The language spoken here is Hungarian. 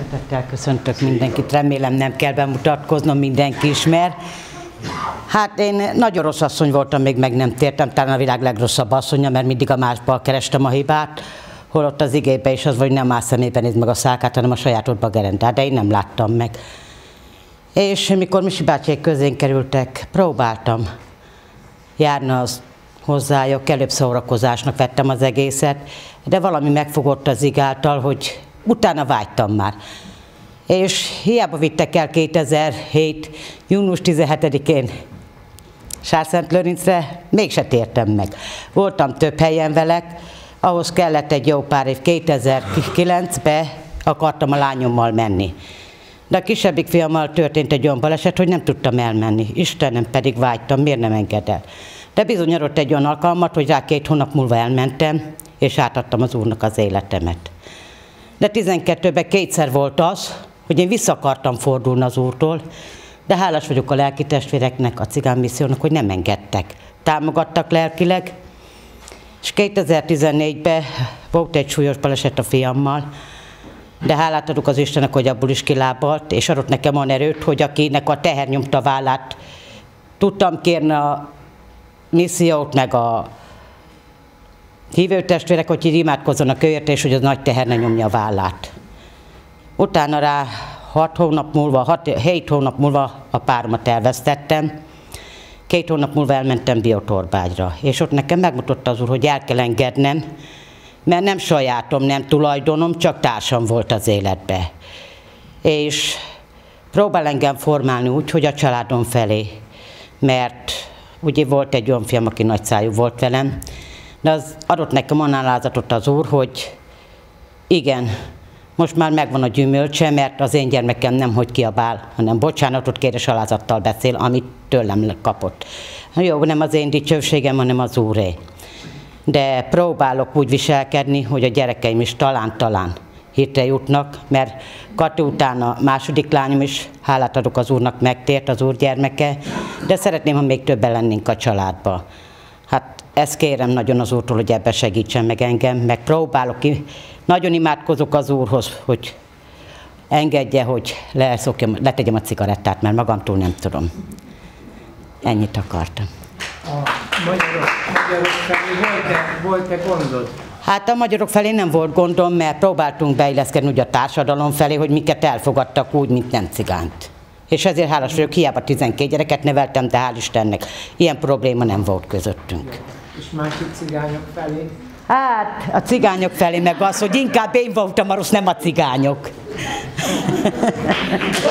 Szeretettel köszöntök mindenkit, remélem nem kell bemutatkoznom, mindenki ismer. Hát én nagyon rossz asszony voltam, még meg nem tértem, talán a világ legrosszabb asszonya, mert mindig a másból kerestem a hibát, holott az igébe is az, hogy nem más szemében nézd meg a szálkát, hanem a sajátodba gerendál, de én nem láttam meg. És mikor Misi bácsiék közén kerültek, próbáltam járni az hozzájuk, előbb szórakozásnak vettem az egészet, de valami megfogott az ig által, hogy utána vágytam már. És hiába vittek el 2007. június 17-én Sárszentlőrincre, mégse tértem meg. Voltam több helyen velek, ahhoz kellett egy jó pár év, 2009-ben akartam a lányommal menni. De a kisebbik fiammal történt egy olyan baleset, hogy nem tudtam elmenni. Istenem, pedig vágytam, miért nem enged el? De bizony adott egy olyan alkalmat, hogy rá 2 hónap múlva elmentem, és átadtam az Úrnak az életemet. De 12-ben 2-szer volt az, hogy én vissza akartam fordulni az Úrtól, de hálás vagyok a lelki testvéreknek, a cigánymissziónak, hogy nem engedtek. Támogattak lelkileg, és 2014-ben volt egy súlyos baleset a fiammal, de hálát adok az Istennek, hogy abból is kilábalt, és adott nekem olyan erőt, hogy akinek a teher nyomta a vállát, tudtam kérni a missziót, meg a hívőtestvérek, hogy így imádkozzanak őért, és hogy az nagy teher ne nyomja a vállát. Utána rá 7 hónap múlva a páromat elvesztettem, 2 hónap múlva elmentem Biotorbágyra, és ott nekem megmutatta az Úr, hogy el kell engednem, mert nem sajátom, nem tulajdonom, csak társam volt az életbe. És próbál engem formálni úgy, hogy a családom felé, mert ugye volt egy olyan fiam, aki nagyszájú volt velem, de az adott nekem olyan alázatot az Úr, hogy igen, most már megvan a gyümölcse, mert az én gyermekem nem hogy kiabál, hanem bocsánatot kér és alázattal beszél, amit tőlem kapott. Jó, nem az én dicsőségem, hanem az Úré. De próbálok úgy viselkedni, hogy a gyerekeim is talán hitre jutnak, mert Kati után a második lányom is, hálát adok az Úrnak, megtért, az Úr gyermeke, de szeretném, ha még többen lennénk a családba. Hát ezt kérem nagyon az Úrtól, hogy ebben segítsen meg engem, meg próbálok ki. Nagyon imádkozok az Úrhoz, hogy engedje, hogy letegyem a cigarettát, mert magamtól nem tudom. Ennyit akartam. A magyarok felé volt-e gondod? Hát a magyarok felé nem volt gondom, mert próbáltunk beilleszkedni úgy a társadalom felé, hogy minket elfogadtak úgy, mint nem cigányt. És ezért hálás vagyok, hiába 12 gyereket neveltem, de hál' Istennek ilyen probléma nem volt közöttünk. És másik cigányok felé? Hát a cigányok felé meg az, hogy inkább én voltam a rossz, nem a cigányok.